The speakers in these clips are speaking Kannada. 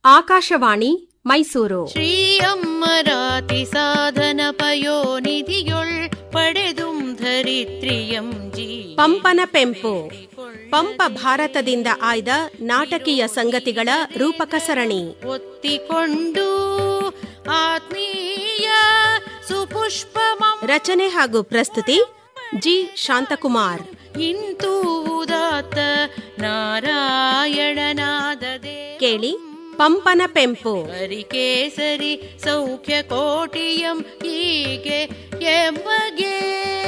ಆಕಾಶವಾಣಿ ಮೈಸೂರು. ಶ್ರೀ ಅಮ್ಮರಾತಿ ಸಾಧನ ಪಯೋನಿಧಿಯೊಳ್ ಪಡೆದುಂ ಧರಿತ್ರಿಯಂ ಜೀ ಪಂಪನ ಪೆಂಪು. ಪಂಪ ಭಾರತದಿಂದ ಆಯ್ದ ನಾಟಕೀಯ ಸಂಗತಿಗಳ ರೂಪಕ ಸರಣಿ. ಒತ್ತಿಕೊಂಡು ಆತ್ಮೀಯ ಸುಪುಷ್ಪ ರಚನೆ ಹಾಗೂ ಪ್ರಸ್ತುತಿ ಜಿ ಶಾಂತಕುಮಾರ್. ಇಂತೂ ಉದಾತ್ತ ನಾರಾಯಣನಾದದೇ ಕೇಳಿ ಪಂಪನ ಪೆಂಪು. ಹರಿಕೇಸರಿ ಸೌಖ್ಯ ಕೋಟಿಯಂ ಹೀಗೆ ಎಂಬಗೆ.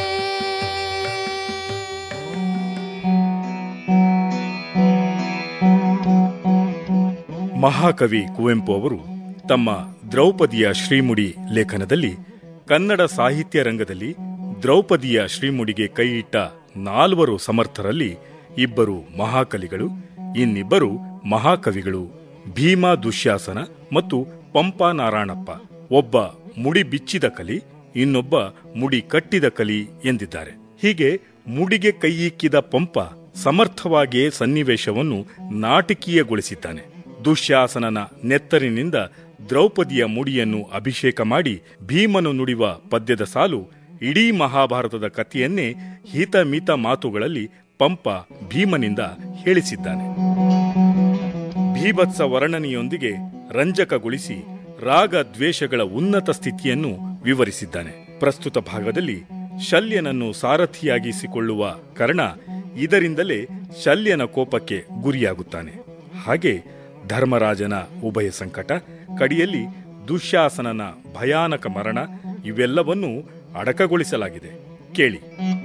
ಮಹಾಕವಿ ಕುವೆಂಪು ಅವರು ತಮ್ಮ ದ್ರೌಪದಿಯ ಶ್ರೀಮುಡಿ ಲೇಖನದಲ್ಲಿ ಕನ್ನಡ ಸಾಹಿತ್ಯ ರಂಗದಲ್ಲಿ ದ್ರೌಪದಿಯ ಶ್ರೀಮುಡಿಗೆ ಕೈಯಿಟ್ಟ 4 ಸಮರ್ಥರಲ್ಲಿ 2 ಮಹಾಕಲಿಗಳು, ಇನ್ನಿಬ್ಬರು ಮಹಾಕವಿಗಳು ಭೀಮ ದುಶ್ಯಾಸನ ಮತ್ತು ಪಂಪ ನಾರಾಯಣಪ್ಪ. ಒಬ್ಬ ಮುಡಿ ಬಿಚ್ಚಿದ ಕಲಿ, ಇನ್ನೊಬ್ಬ ಮುಡಿ ಕಟ್ಟಿದ ಕಲಿ ಎಂದಿದ್ದಾರೆ. ಹೀಗೆ ಮುಡಿಗೆ ಕೈಯಿಕ್ಕಿದ ಪಂಪ ಸಮರ್ಥವಾಗಿಯೇ ಸನ್ನಿವೇಶವನ್ನು ನಾಟಕೀಯಗೊಳಿಸಿದ್ದಾನೆ. ದುಶ್ಯಾಸನನ ನೆತ್ತರಿನಿಂದ ದ್ರೌಪದಿಯ ಮುಡಿಯನ್ನು ಅಭಿಷೇಕ ಮಾಡಿ ಭೀಮನು ನುಡಿವ ಪದ್ಯದ ಸಾಲು ಇಡೀ ಮಹಾಭಾರತದ ಕಥೆಯನ್ನೇ ಹಿತಮಿತ ಮಾತುಗಳಲ್ಲಿ ಪಂಪ ಭೀಮನಿಂದ ಹೇಳಿಸಿದ್ದಾನೆ. ಭೀಭತ್ಸ ವರ್ಣನೆಯೊಂದಿಗೆ ರಂಜಕಗೊಳಿಸಿ ರಾಗ ದ್ವೇಷಗಳ ಉನ್ನತ ಸ್ಥಿತಿಯನ್ನು ವಿವರಿಸಿದ್ದಾನೆ. ಪ್ರಸ್ತುತ ಭಾಗದಲ್ಲಿ ಶಲ್ಯನನ್ನು ಸಾರಥಿಯಾಗಿಸಿಕೊಳ್ಳುವ ಕರ್ಣ ಇದರಿಂದಲೇ ಶಲ್ಯನ ಕೋಪಕ್ಕೆ ಗುರಿಯಾಗುತ್ತಾನೆ. ಹಾಗೆ ಧರ್ಮರಾಜನ ಉಭಯ ಸಂಕಟ, ಕಡಿಯಲ್ಲಿ ದುಶ್ಯಾಸನನ ಭಯಾನಕ ಮರಣ ಇವೆಲ್ಲವನ್ನೂ ಅಡಕಗೊಳಿಸಲಾಗಿದೆ. ಕೇಳಿ.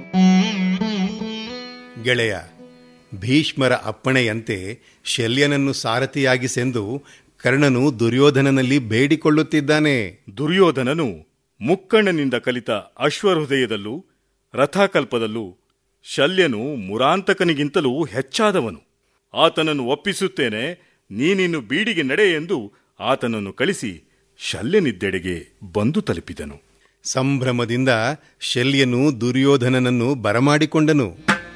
ಗೆಳೆಯ, ಭೀಷ್ಮರ ಅಪ್ಪಣೆಯಂತೆ ಶಲ್ಯನನ್ನು ಸಾರಥಿಯಾಗಿಸೆಂದು ಕರ್ಣನು ದುರ್ಯೋಧನನಲ್ಲಿ ಬೇಡಿಕೊಳ್ಳುತ್ತಿದ್ದಾನೆ. ದುರ್ಯೋಧನನು ಮುಕ್ಕಣ್ಣನಿಂದ ಕಲಿತ ಅಶ್ವಹೃದಯದಲ್ಲೂ ರಥಕಲ್ಪದಲ್ಲೂ ಶಲ್ಯನು ಮುರಾಂತಕನಿಗಿಂತಲೂ ಹೆಚ್ಚಾದವನು. ಆತನನ್ನು ಒಪ್ಪಿಸುತ್ತೇನೆ, ನೀನಿನ್ನು ಬೀಡಿಗೆ ನಡೆ ಎಂದು ಆತನನ್ನು ಕಳಿಸಿ ಶಲ್ಯನಿದ್ದೆಡೆಗೆ ಬಂದು ತಲುಪಿದನು. ಸಂಭ್ರಮದಿಂದ ಶಲ್ಯನು ದುರ್ಯೋಧನನನ್ನು ಬರಮಾಡಿಕೊಂಡನು.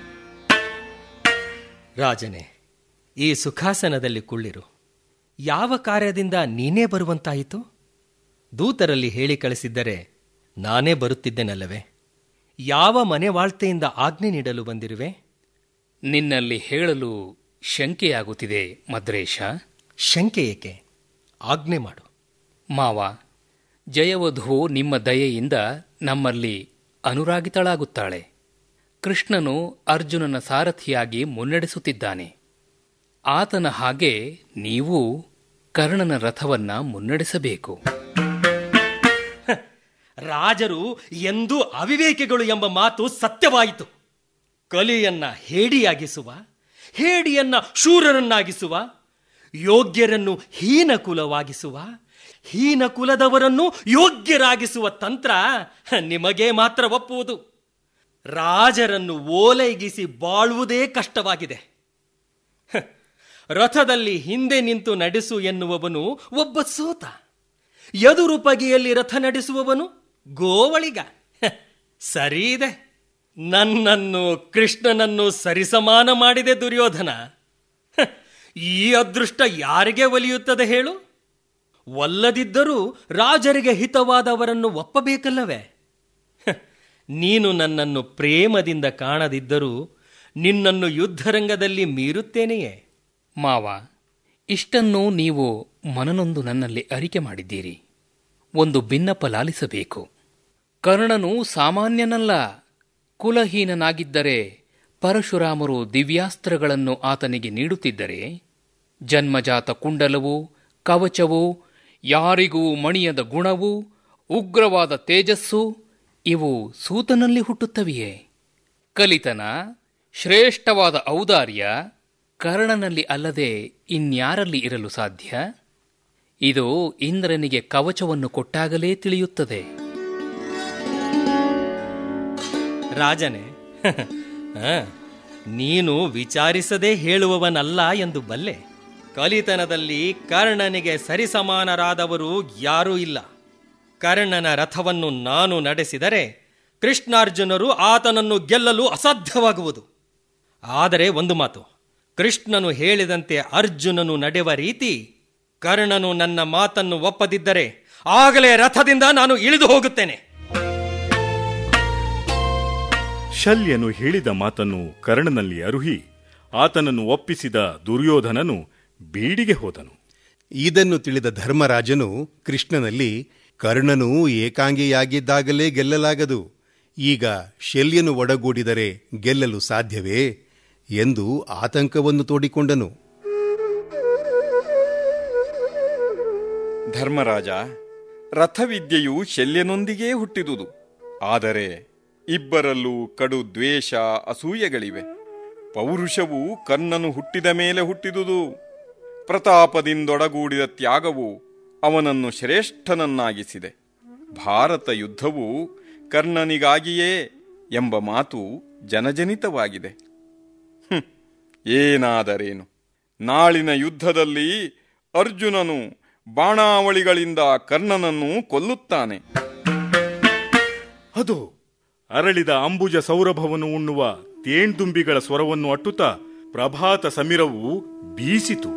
ರಾಜನೇ, ಈ ಸುಖಾಸನದಲ್ಲಿ ಕುಳ್ಳಿರು. ಯಾವ ಕಾರ್ಯದಿಂದ ನೀನೇ ಬರುವಂತಾಯಿತು? ದೂತರಲ್ಲಿ ಹೇಳಿ ಕಳಿಸಿದ್ದರೆ ನಾನೇ ಬರುತ್ತಿದ್ದೆನಲ್ಲವೇ? ಯಾವ ಮನೆವಾಳ್ತೆಯಿಂದ ಆಜ್ಞೆ ನೀಡಲು ಬಂದಿರುವೆ? ನಿನ್ನಲ್ಲಿ ಹೇಳಲು ಶಂಕೆಯಾಗುತ್ತಿದೆ ಮದ್ರೇಶ. ಶಂಕೆ ಏಕೆ? ಆಜ್ಞೆ ಮಾಡು. ಮಾವ, ಜಯವಧು ನಿಮ್ಮ ದಯೆಯಿಂದ ನಮ್ಮಲ್ಲಿ ಅನುರಾಗಿತಳಾಗುತ್ತಾಳೆ. ಕೃಷ್ಣನು ಅರ್ಜುನನ ಸಾರಥಿಯಾಗಿ ಮುನ್ನಡೆಸುತ್ತಿದ್ದಾನೆ. ಆತನ ಹಾಗೆ ನೀವು ಕರ್ಣನ ರಥವನ್ನ ಮುನ್ನಡೆಸಬೇಕು. ರಾಜರು ಎಂದೂ ಅವಿವೇಕಿಗಳು ಎಂಬ ಮಾತು ಸತ್ಯವಾಯಿತು. ಕಲಿಯನ್ನ ಹೇಡಿಯಾಗಿಸುವ, ಹೇಡಿಯನ್ನ ಶೂರರನ್ನಾಗಿಸುವ, ಯೋಗ್ಯರನ್ನು ಹೀನಕುಲವಾಗಿಸುವ, ಹೀನಕುಲದವರನ್ನು ಯೋಗ್ಯರಾಗಿಸುವ ತಂತ್ರ ನಿಮಗೆ ಮಾತ್ರ ಒಪ್ಪುವುದು. ರಾಜರನ್ನು ಓಲೈಗಿಸಿ ಬಾಳುವುದೇ ಕಷ್ಟವಾಗಿದೆ. ರಥದಲ್ಲಿ ಹಿಂದೆ ನಿಂತು ನಡೆಸು ಎನ್ನುವವನು ಒಬ್ಬ ಸೋತ, ಎದುರು ಬಗೆಯಲ್ಲಿ ರಥ ನಡೆಸುವವನು ಗೋವಳಿಗ. ಸರಿ ಇದೆ. ನನ್ನನ್ನು ಕೃಷ್ಣನನ್ನು ಸರಿಸಮಾನ ಮಾಡಿದೆ ದುರ್ಯೋಧನ. ಈ ಅದೃಷ್ಟ ಯಾರಿಗೆ ಒಲಿಯುತ್ತದೆ ಹೇಳು? ಒಲ್ಲದಿದ್ದರೂ ರಾಜರಿಗೆ ಹಿತವಾದವರನ್ನು ಒಪ್ಪಬೇಕಲ್ಲವೇ? ನೀನು ನನ್ನನ್ನು ಪ್ರೇಮದಿಂದ ಕಾಣದಿದ್ದರೂ ನಿನ್ನನ್ನು ಯುದ್ಧರಂಗದಲ್ಲಿ ಮೀರುತ್ತೇನೆಯೇ? ಮಾವ, ಇಷ್ಟನ್ನು ನೀವು ಮನನೊಂದು ನನ್ನಲ್ಲಿ ಅರಿಕೆ ಮಾಡಿದ್ದೀರಿ. ಒಂದು ಬಿನ್ನಪ ಲಾಲಿಸಬೇಕು. ಕರ್ಣನು ಸಾಮಾನ್ಯನಲ್ಲ. ಕುಲಹೀನನಾಗಿದ್ದರೆ ಪರಶುರಾಮರು ದಿವ್ಯಾಸ್ತ್ರಗಳನ್ನು ಆತನಿಗೆ ನೀಡುತ್ತಿದ್ದರೆ, ಜನ್ಮಜಾತ ಕುಂಡಲವು, ಕವಚವು, ಯಾರಿಗೂ ಮಣಿಯದ ಗುಣವು, ಉಗ್ರವಾದ ತೇಜಸ್ಸು ಇವು ಸೂತನಲ್ಲಿ ಹುಟ್ಟುತ್ತವೆಯೇ? ಕಲಿತನ, ಶ್ರೇಷ್ಠವಾದ ಔದಾರ್ಯ ಕರ್ಣನಲ್ಲಿ ಅಲ್ಲದೆ ಇನ್ಯಾರಲ್ಲಿ ಇರಲು ಸಾಧ್ಯ? ಇದು ಇಂದ್ರನಿಗೆ ಕವಚವನ್ನು ಕೊಟ್ಟಾಗಲೇ ತಿಳಿಯುತ್ತದೆ. ರಾಜನೇ, ನೀನು ವಿಚಾರಿಸದೇ ಹೇಳುವವನಲ್ಲ ಎಂದು ಬಲ್ಲೆ. ಕಲಿತನದಲ್ಲಿ ಕರ್ಣನಿಗೆ ಸರಿಸಮಾನರಾದವರು ಯಾರೂ ಇಲ್ಲ. ಕರ್ಣನ ರಥವನ್ನು ನಾನು ನಡೆಸಿದರೆ ಕೃಷ್ಣಾರ್ಜುನರು ಆತನನ್ನು ಗೆಲ್ಲಲು ಅಸಾಧ್ಯವಾಗುವುದು. ಆದರೆ ಒಂದು ಮಾತು, ಕೃಷ್ಣನು ಹೇಳಿದಂತೆ ಅರ್ಜುನನು ನಡೆವ ರೀತಿ ಕರ್ಣನು ನನ್ನ ಮಾತನ್ನು ಒಪ್ಪದಿದ್ದರೆ ಆಗಲೇ ರಥದಿಂದ ನಾನು ಇಳಿದು ಹೋಗುತ್ತೇನೆ. ಶಲ್ಯನು ಹೇಳಿದ ಮಾತನ್ನು ಕರ್ಣನಲ್ಲಿ ಅರುಹಿ ಆತನನ್ನು ಒಪ್ಪಿಸಿದ ದುರ್ಯೋಧನನು ಬೀಡಿಗೆ ಹೋದನು. ಇದನ್ನು ತಿಳಿದ ಧರ್ಮರಾಜನು ಕೃಷ್ಣನಲ್ಲಿ, ಕರ್ಣನು ಏಕಾಂಗಿಯಾಗಿದ್ದಾಗಲೇ ಗೆಲ್ಲಲಾಗದು, ಈಗ ಶಲ್ಯನು ಒಡಗೂಡಿದರೆ ಗೆಲ್ಲಲು ಸಾಧ್ಯವೇ ಎಂದು ಆತಂಕವನ್ನು ತೋಡಿಕೊಂಡನು. ಧರ್ಮರಾಜ, ರಥವಿದ್ಯೆಯು ಶಲ್ಯನೊಂದಿಗೇ ಹುಟ್ಟಿದುದು. ಆದರೆ ಇಬ್ಬರಲ್ಲೂ ಕಡು ದ್ವೇಷ, ಅಸೂಯೆಗಳಿವೆ. ಪೌರುಷವು ಕರ್ಣನು ಹುಟ್ಟಿದ ಮೇಲೆ ಹುಟ್ಟಿದುದು. ಪ್ರತಾಪದಿಂದೊಡಗೂಡಿದ ತ್ಯಾಗವು ಅವನನ್ನು ಶ್ರೇಷ್ಠನನ್ನಾಗಿಸಿದೆ. ಭಾರತ ಯುದ್ಧವು ಕರ್ಣನಿಗಾಗಿಯೇ ಎಂಬ ಮಾತು ಜನಜನಿತವಾಗಿದೆ. ಏನಾದರೇನು, ನಾಳಿನ ಯುದ್ಧದಲ್ಲಿ ಅರ್ಜುನನು ಬಾಣಾವಳಿಗಳಿಂದ ಕರ್ಣನನ್ನು ಕೊಲ್ಲುತ್ತಾನೆ. ಅದು ಅರಳಿದ ಅಂಬುಜ ಸೌರಭವನ್ನು ಉಣ್ಣುವ ತೇಣ್ದುಂಬಿಗಳ ಸ್ವರವನ್ನು ಅಟ್ಟುತ್ತಾ ಪ್ರಭಾತ ಸಮೀರವು ಬೀಸಿತು.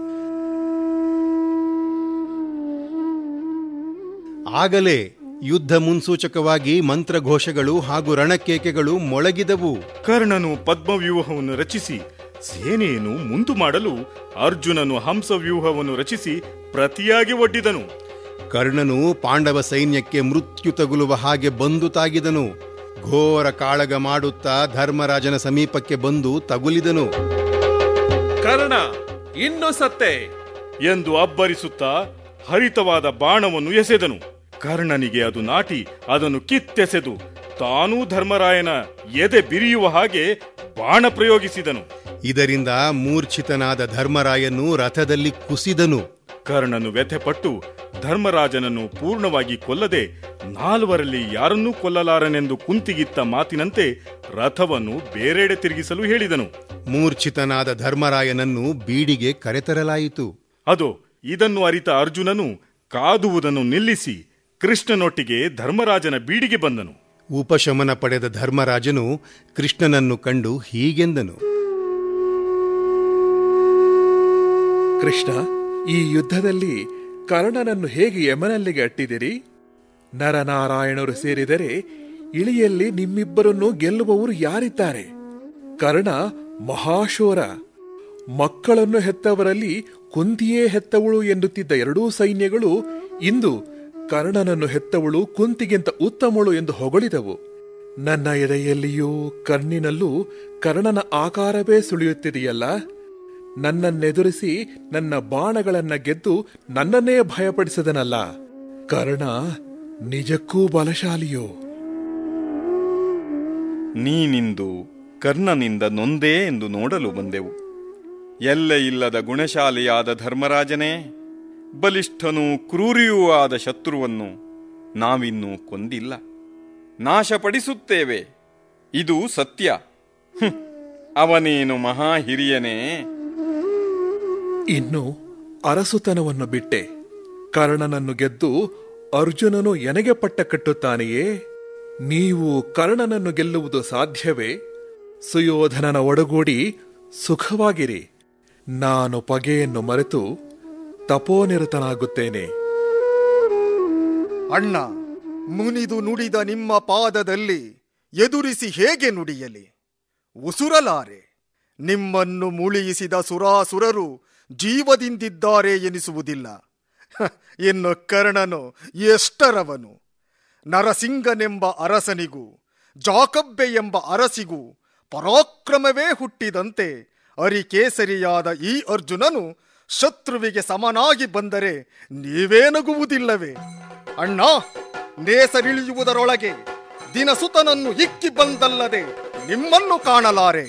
ಆಗಲೇ ಯುದ್ಧ ಮುನ್ಸೂಚಕವಾಗಿ ಮಂತ್ರಘೋಷಗಳು ಹಾಗೂ ರಣಕೇಕೆಗಳು ಮೊಳಗಿದವು. ಕರ್ಣನು ಪದ್ಮವ್ಯೂಹವನ್ನು ರಚಿಸಿ ಸೇನೆಯನ್ನು ಮುಂದು ಮಾಡಲು ಅರ್ಜುನನು ಹಂಸವ್ಯೂಹವನ್ನು ರಚಿಸಿ ಪ್ರತಿಯಾಗಿ ಒಡ್ಡಿದನು. ಕರ್ಣನು ಪಾಂಡವ ಸೈನ್ಯಕ್ಕೆ ಮೃತ್ಯು ತಗುಲುವ ಹಾಗೆ ಬಂದು ತಾಗಿದನು. ಘೋರ ಕಾಳಗ ಮಾಡುತ್ತಾ ಧರ್ಮರಾಜನ ಸಮೀಪಕ್ಕೆ ಬಂದು ತಗುಲಿದನು. ಕರ್ಣ ಇನ್ನು ಸತ್ತೆ ಎಂದು ಅಬ್ಬರಿಸುತ್ತಾ ಹರಿತವಾದ ಬಾಣವನ್ನು ಎಸೆದನು. ಕರ್ಣನಿಗೆ ಅದು ನಾಟಿ ಅದನ್ನು ಕಿತ್ತೆಸೆದು ತಾನೂ ಧರ್ಮರಾಯನ ಎದೆ ಬಿರಿಯುವ ಹಾಗೆ ಬಾಣ ಪ್ರಯೋಗಿಸಿದನು. ಇದರಿಂದ ಮೂರ್ಛಿತನಾದ ಧರ್ಮರಾಯನು ರಥದಲ್ಲಿ ಕುಸಿದನು. ಕರ್ಣನು ವ್ಯಥೆಪಟ್ಟು ಧರ್ಮರಾಜನನ್ನು ಪೂರ್ಣವಾಗಿ ಕೊಲ್ಲದೆ ನಾಲ್ವರಲ್ಲಿ ಯಾರನ್ನೂ ಕೊಲ್ಲಲಾರನೆಂದು ಕುಂತಿಗಿತ್ತ ಮಾತಿನಂತೆ ರಥವನ್ನು ಬೇರೆಡೆ ತಿರುಗಿಸಲು ಹೇಳಿದನು. ಮೂರ್ಛಿತನಾದ ಧರ್ಮರಾಯನನ್ನು ಬೀಡಿಗೆ ಕರೆತರಲಾಯಿತು. ಅದು ಇದನ್ನು ಅರಿತ ಅರ್ಜುನನು ಕಾದುವುದನ್ನು ನಿಲ್ಲಿಸಿ ಕೃಷ್ಣನೊಟ್ಟಿಗೆ ಧರ್ಮರಾಜನ ಬೀಡಿಗೆ ಬಂದನು. ಉಪಶಮನ ಪಡೆದ ಧರ್ಮರಾಜನು ಕೃಷ್ಣನನ್ನು ಕಂಡು ಹೀಗೆಂದನು. ಕೃಷ್ಣ, ಈ ಯುದ್ಧದಲ್ಲಿ ಕರ್ಣನನ್ನು ಹೇಗೆ ಯಮನಲ್ಲಿಗೆ ಅಟ್ಟಿದಿರಿ? ನರನಾರಾಯಣರು ಸೇರಿದರೆ ಇಳಿಯಲ್ಲಿ ನಿಮ್ಮಿಬ್ಬರನ್ನು ಗೆಲ್ಲುವವರು ಯಾರಿದ್ದಾರೆ? ಕರ್ಣ ಮಹಾಶೂರ. ಮಕ್ಕಳನ್ನು ಹೆತ್ತವರಲ್ಲಿ ಕುಂತಿಯೇ ಹೆತ್ತವಳು ಎನ್ನುತ್ತಿದ್ದ ಎರಡೂ ಸೈನ್ಯಗಳು ಇಂದು ಕರ್ಣನನ್ನು ಹೆತ್ತವಳು ಕುಂತಿಗಿಂತ ಉತ್ತಮಳು ಎಂದು ಹೊಗಳಿದವು. ನನ್ನ ಎದೆಯಲ್ಲಿಯೂ ಕರ್ಣಿನಲ್ಲೂ ಕರ್ಣನ ಆಕಾರವೇ ಸುಳಿಯುತ್ತಿದೆಯಲ್ಲ. ನನ್ನನ್ನೆದುರಿಸಿ ನನ್ನ ಬಾಣಗಳನ್ನ ಗೆದ್ದು ನನ್ನನ್ನೇ ಭಯಪಡಿಸದನಲ್ಲ. ಕರ್ಣ ನಿಜಕ್ಕೂ ಬಲಶಾಲಿಯೋ? ನೀನಿಂದು ಕರ್ಣನಿಂದ ನೊಂದೇ ಎಂದು ನೋಡಲು ಬಂದೆವು. ಎಲ್ಲೆ ಇಲ್ಲದ ಗುಣಶಾಲಿಯಾದ ಧರ್ಮರಾಜನೇ, ಬಲಿಷ್ಠನೂ ಕ್ರೂರಿಯೂ ಆದ ಶತ್ರುವನ್ನು ನಾವಿನ್ನೂ ಕೊಂದಿಲ್ಲ. ನಾಶಪಡಿಸುತ್ತೇವೆ, ಇದು ಸತ್ಯ. ಅವನೇನು ಮಹಾ ಹಿರಿಯನೇ? ಇನ್ನು ಅರಸುತನವನ್ನು ಬಿಟ್ಟೆ ಕರ್ಣನನ್ನು ಗೆದ್ದು ಅರ್ಜುನನು ಎನಗೆ ಪಟ್ಟ ಕಟ್ಟುತ್ತಾನೆಯೇ? ನೀವು ಕರ್ಣನನ್ನು ಗೆಲ್ಲುವುದು ಸಾಧ್ಯವೇ? ಸುಯೋಧನನ ಒಡಗೂಡಿ ಸುಖವಾಗಿರಿ. ನಾನು ಪಗೆಯನ್ನು ಮರೆತು ತಪೋನಿರತನಾಗುತ್ತೇನೆ. ಅಣ್ಣ, ಮುನಿದು ನುಡಿದ ನಿಮ್ಮ ಪಾದದಲ್ಲಿ ಎದುರಿಸಿ ಹೇಗೆ ನುಡಿಯಲಿ? ಉಸುರಲಾರೆ. ನಿಮ್ಮನ್ನು ಮುಳಿಯಿಸಿದ ಸುರಾಸುರರು ಜೀವದಿಂದಿದ್ದಾರೆ ಎನಿಸುವುದಿಲ್ಲ. ಇನ್ನು ಕರ್ಣನು ಎಷ್ಟರವನು? ನರಸಿಂಗನೆಂಬ ಅರಸನಿಗೂ ಜಾಕಬ್ಬೆ ಎಂಬ ಅರಸಿಗೂ ಪರಾಕ್ರಮವೇ ಹುಟ್ಟಿದಂತೆ ಅರಿಕೇಸರಿಯಾದ ಈ ಅರ್ಜುನನು ಶತ್ರುವಿಗೆ ಸಮನಾಗಿ ಬಂದರೆ ನೀವೇ ನಗುವುದಿಲ್ಲವೇ? ಅಣ್ಣ, ನೇಸರಿಳಿಯುವುದರೊಳಗೆ ದಿನಸುತನನ್ನು ಇಕ್ಕಿ ಬಂದಲ್ಲದೆ ನಿಮ್ಮನ್ನು ಕಾಣಲಾರೆ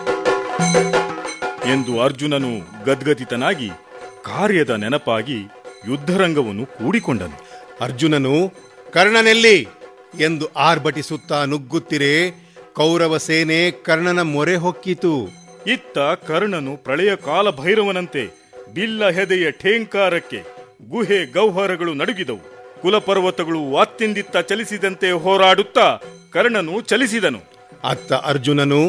ಎಂದು ಅರ್ಜುನನು ಗದ್ಗದಿತನಾಗಿ ಕಾರ್ಯದ ನೆನಪಾಗಿ ಯುದ್ಧರಂಗವನ್ನು ಕೂಡಿಕೊಂಡನು. ಅರ್ಜುನನು ಕರ್ಣನೆಲ್ಲಿ ಎಂದು ಆರ್ಭಟಿಸುತ್ತಾ ನುಗ್ಗುತ್ತಿರೆ ಕೌರವ ಸೇನೆ ಕರ್ಣನ ಮೊರೆ ಹೊಕ್ಕಿತು. ಇತ್ತ ಕರ್ಣನು ಪ್ರಳಯ ಕಾಲ ಭೈರವನಂತೆ ಬಿಲ್ಲ ಹೆದೆಯ ಠೇಂಕಾರಕ್ಕೆ ಗುಹೆ ಗೌಹರಗಳು ನಡುಗಿದವು. ಕುಲಪರ್ವತಗಳು ಅತ್ತಿಂದಿತ್ತ ಚಲಿಸಿದಂತೆ ಹೋರಾಡುತ್ತಾ ಕರ್ಣನು ಚಲಿಸಿದನು. ಅತ್ತ ಅರ್ಜುನನು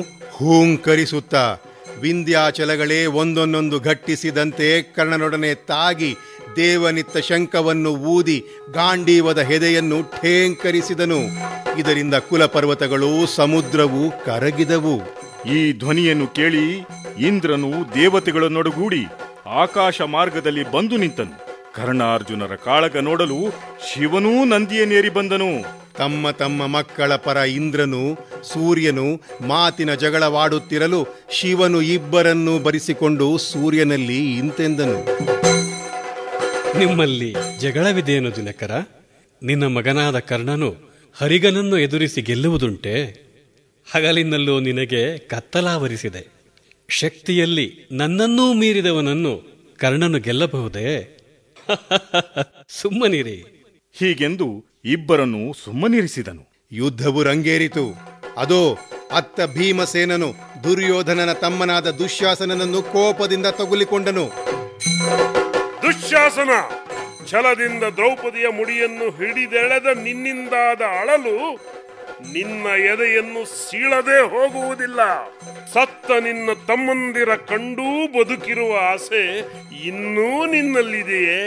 ಹೂಂಕರಿಸುತ್ತಾ ವಿಂಧ್ಯಾಚಲಗಳೇ ಒಂದೊಂದೊಂದು ಘಟ್ಟಿಸಿದಂತೆ ಕರ್ಣನೊಡನೆ ತಾಗಿ ದೇವನಿತ್ತ ಶಂಖವನ್ನು ಊದಿ ಗಾಂಡೀವದ ಹೆದೆಯನ್ನು ಠೇಂಕರಿಸಿದನು. ಇದರಿಂದ ಕುಲಪರ್ವತಗಳು ಸಮುದ್ರವು ಕರಗಿದವು. ಈ ಧ್ವನಿಯನ್ನು ಕೇಳಿ ಇಂದ್ರನು ದೇವತೆಗಳನ್ನೊಡಗೂಡಿ ಆಕಾಶ ಮಾರ್ಗದಲ್ಲಿ ಬಂದು ನಿಂತನು. ಕರ್ಣಾರ್ಜುನರ ಕಾಳಗ ನೋಡಲು ಶಿವನೂ ನಂದಿಯನೇರಿ ಬಂದನು. ತಮ್ಮ ತಮ್ಮ ಮಕ್ಕಳ ಪರ ಇಂದ್ರನು ಸೂರ್ಯನು ಮಾತಿನ ಜಗಳವಾಡುತ್ತಿರಲು ಶಿವನು ಇಬ್ಬರನ್ನೂ ಬರಿಸಿಕೊಂಡು ಸೂರ್ಯನಲ್ಲಿ ಇಂತೆಂದನು. ನಿಮ್ಮಲ್ಲಿ ಜಗಳವಿದೇನು ದಿನಕರ? ನಿನ್ನ ಮಗನಾದ ಕರ್ಣನು ಹರಿಗನನ್ನು ಎದುರಿಸಿ ಗೆಲ್ಲುವುದುಂಟೆ? ಹಗಲಿನಲ್ಲೂ ನಿನಗೆ ಕತ್ತಲಾವರಿಸಿದೆ. ಶಕ್ತಿಯಲ್ಲಿ ನನ್ನನ್ನೂ ಮೀರಿದವನನ್ನು ಕರ್ಣನು ಗೆಲ್ಲಬಹುದೇ? ಸುಮ್ಮನಿರಿ. ಹೀಗೆಂದು ಇಬ್ಬರನ್ನು ಸುಮ್ಮನಿರಿಸಿದನು. ಯುದ್ಧವು ರಂಗೇರಿತು. ಅದೋ ಅತ್ತ ಭೀಮಸೇನನು ದುರ್ಯೋಧನನ ತಮ್ಮನಾದ ದುಶ್ಯಾಸನನನ್ನು ಕೋಪದಿಂದ ತಗುಲಿಕೊಂಡನು. ದುಶ್ಯಾಸನ, ಛಲದಿಂದ ದ್ರೌಪದಿಯ ಮುಡಿಯನ್ನು ಹಿಡಿದೆಳೆದ ನಿನ್ನಿಂದಾದ ಅಳಲು ನಿನ್ನ ಎದೆಯನ್ನು ಸೀಳದೆ ಹೋಗುವುದಿಲ್ಲ. ಸತ್ತ ನಿನ್ನ ತಮ್ಮಂದಿರ ಕಂಡೂ ಬದುಕಿರುವ ಆಸೆ ಇನ್ನೂ ನಿನ್ನಲ್ಲಿದೆಯೇ?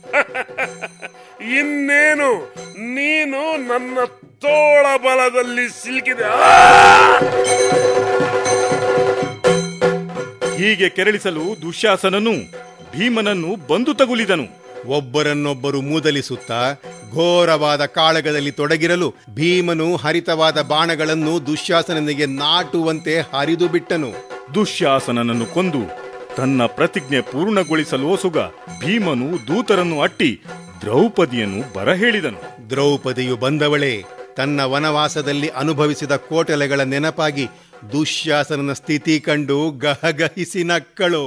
ಇನ್ನೇನು ನೀನು ನನ್ನ ತೋಳ ಬಲದಲ್ಲಿ ಸಿಲುಕಿದೆ. ಹೀಗೆ ಕೆರಳಿಸಲು ದುಶ್ಯಾಸನನು ಭೀಮನನ್ನು ಬಂದು ತಗುಲಿದನು. ಒಬ್ಬರನ್ನೊಬ್ಬರು ಮೂದಲಿಸುತ್ತಾ ಘೋರವಾದ ಕಾಳಗದಲ್ಲಿ ತೊಡಗಿರಲು ಭೀಮನು ಹರಿತವಾದ ಬಾಣಗಳನ್ನು ದುಶ್ಯಾಸನನಿಗೆ ನಾಟುವಂತೆ ಹರಿದು ಬಿಟ್ಟನು. ದುಶ್ಯಾಸನನನ್ನು ಕೊಂದು ತನ್ನ ಪ್ರತಿಜ್ಞೆ ಪೂರ್ಣಗೊಳಿಸಲೋಸುಗ ಭೀಮನು ದೂತರನ್ನು ಅಟ್ಟಿ ದ್ರೌಪದಿಯನ್ನು ಬರಹೇಳಿದನು. ದ್ರೌಪದಿಯು ಬಂದವಳೇ ತನ್ನ ವನವಾಸದಲ್ಲಿ ಅನುಭವಿಸಿದ ಕೋಟಲೆಗಳ ನೆನಪಾಗಿ ದುಶ್ಯಾಸನನ ಸ್ಥಿತಿ ಕಂಡು ಗಹಗಹಿಸಿ ನಕ್ಕಳು.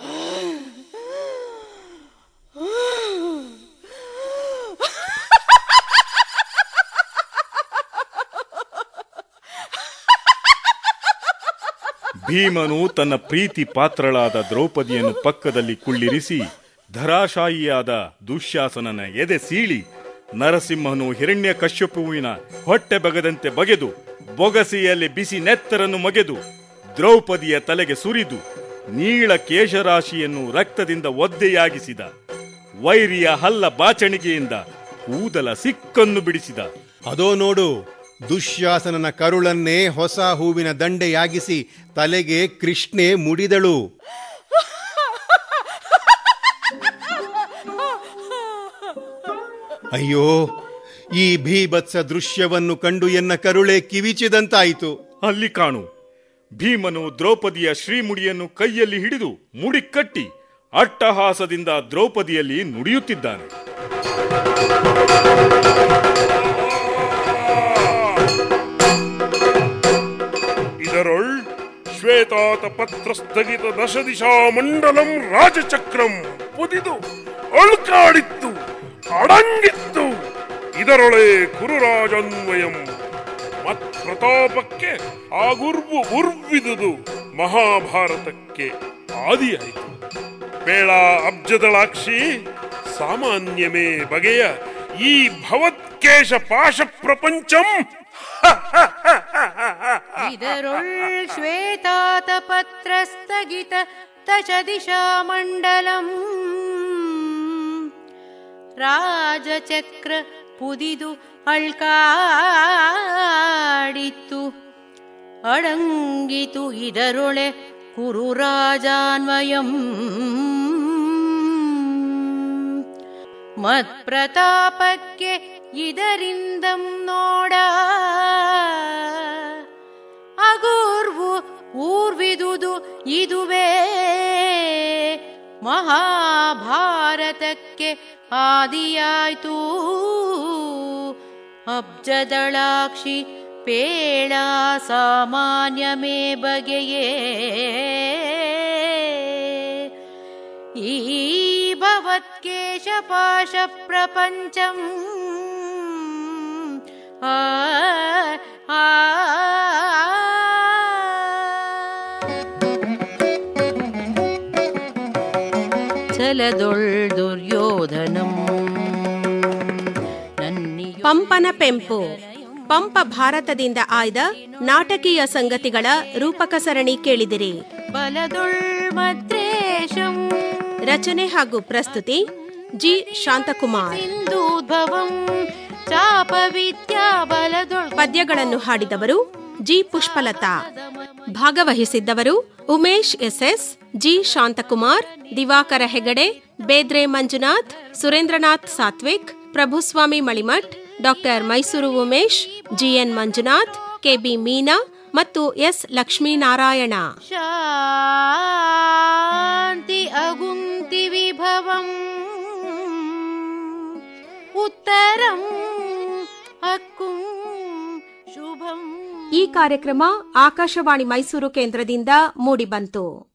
ಭೀಮನು ತನ್ನ ಪ್ರೀತಿ ಪಾತ್ರಳಾದ ದ್ರೌಪದಿಯನ್ನು ಪಕ್ಕದಲ್ಲಿ ಕುಳ್ಳಿರಿಸಿ ಧರಾಶಾಯಿಯಾದ ದುಶ್ಯಾಸನನ ಎದೆ ಸೀಳಿ ನರಸಿಂಹನು ಹಿರಣ್ಯಕಶ್ಯಪುವಿನ ಹೊಟ್ಟೆ ಬಗದಂತೆ ಬಗೆದು ಬೊಗಸೆಯಲ್ಲಿ ಬಿಸಿ ನೆತ್ತರನ್ನು ಮಗೆದು ದ್ರೌಪದಿಯ ತಲೆಗೆ ಸುರಿದು ನೀಳ ಕೇಶರಾಶಿಯನ್ನು ರಕ್ತದಿಂದ ಒದ್ದೆಯಾಗಿಸಿದ. ವೈರಿಯ ಹಲ್ಲ ಬಾಚಣಿಗೆಯಿಂದ ಕೂದಲ ಸಿಕ್ಕನ್ನು ಬಿಡಿಸಿದ. ಅದೋ ನೋಡು, ದುಶ್ಯಾಸನನ ಕರುಳನ್ನೇ ಹೊಸ ಹೂವಿನ ದಂಡೆಯಾಗಿಸಿ ತಲೆಗೆ ಕೃಷ್ಣೆ ಮುಡಿದಳು. ಅಯ್ಯೋ, ಈ ಭೀಭತ್ಸ ದೃಶ್ಯವನ್ನು ಕಂಡು ಎನ್ನ ಕರುಳೆ ಕಿವಿಚಿದಂತಾಯಿತು. ಅಲ್ಲಿ ಕಾಣು, ಭೀಮನು ದ್ರೌಪದಿಯ ಶ್ರೀಮುಡಿಯನ್ನು ಕೈಯಲ್ಲಿ ಹಿಡಿದು ಮುಡಿ ಕಟ್ಟಿ ಅಟ್ಟಹಾಸದಿಂದ ದ್ರೌಪದಿಯಲ್ಲಿ ನುಡಿಯುತ್ತಿದ್ದಾನೆ. ಇದರೊಳ್ ಶ್ವೇತಾತ ಪತ್ರ ಸ್ಥಗಿತ ದಶದಿಶಾ ಮಂಡಲಂ ರಾಜಚಕ್ರಂ ಪುದಿದು ಅಳುಕಾಡಿತ್ತು, ಅಡಂಗಿತ್ತು. ಇದರೊಳೆ ಕುರುರಾಜನ್ವಯಂ ಮತ್ ಪ್ರತಾಪಕ್ಕೆ ಆಗುರ್ವು ಉರ್ವಿದುದು ಮಹಾಭಾರತಕ್ಕೆ ಆದಿಯಾಯಿತು. ಬೇಳ ಅಬ್ಜದಳಾಕ್ಷಿ ಸಾಮಾನ್ಯಮೇ ಬಗೆಯ ಈ ಭವತ್ಕೇಶ ಪಾಶ ಪ್ರಪಂಚಂ ಇದರೊಳ್ ಶ್ವೇತಾತ ಪತ್ರ ಸ್ಥಗಿತ ದಶದಿಶಾ ಮಂಡಲಂ ರಾಜಚಕ್ರ ಪುದಿದು ಅಳ್ಕಾಡಿತ್ತು, ಅಡಂಗಿತು. ಇದರೊಳೆ ಕುರುರಾಜಾನ್ವಯಂ ಮತ್ಪ್ರತಾಪಕ್ಕೆ ಇದರಿಂದಂ ನೋಡ ಅಗೂರ್ವು ಊರ್ವಿದುದು ಇದುವೇ ಮಹಾಭಾರತಕ್ಕೆ ಆದಿಯಾಯ್ತು. ಅಬ್ಜದಳಾಕ್ಷಿ ಪೇಳ ಸಾಮಾನ್ಯಮೇ ಬಗೆಯೇ ಈ ಭವತ್ಕೇಶ ಪಾಶ ಪ್ರಪಂಚಂ ಛಲದೊಳ್ ದುರ್ಯೋಧನಂ ಪಂಪನ ಪೆಂಪು. ಪಂಪ ಭಾರತದಿಂದ ಆಯ್ದ ನಾಟಕೀಯ ಸಂಗತಿಗಳ ರೂಪಕ ಸರಣಿ ಕೇಳಿದಿರಿ. ಬಲದೊಳ್ ಮದ್ರೇಶಂ. ರಚನೆ ಹಾಗೂ ಪ್ರಸ್ತುತಿ ಜಿ ಶಾಂತಕುಮಾರ್. ಪದ್ಯಗಳನ್ನು ಹಾಡಿದವರು ಜಿ ಪುಷ್ಪಲತಾ. ಭಾಗವಹಿಸಿದ್ದವರು Umesh SS, G Shanthakumar, Diwakara Hegde, Bedre Manjunath, Surendranath Satvik, Prabhuswamy Malimath, doctor Mysuru Umesh, GN Manjunath, KB Meena ಮತ್ತು ಎಸ್ ಲಕ್ಷ್ಮೀನಾರಾಯಣ. ಶಾಂತಿ ಅಗುಂತಿ ವಿಭವಂ ಉತ್ತರಂ ಅಕ್ಕುಂ ಶುಭಂ. ಈ ಕಾರ್ಯಕ್ರಮ ಆಕಾಶವಾಣಿ ಮೈಸೂರು ಕೇಂದ್ರದಿಂದ ಮೂಡಿಬಂತು.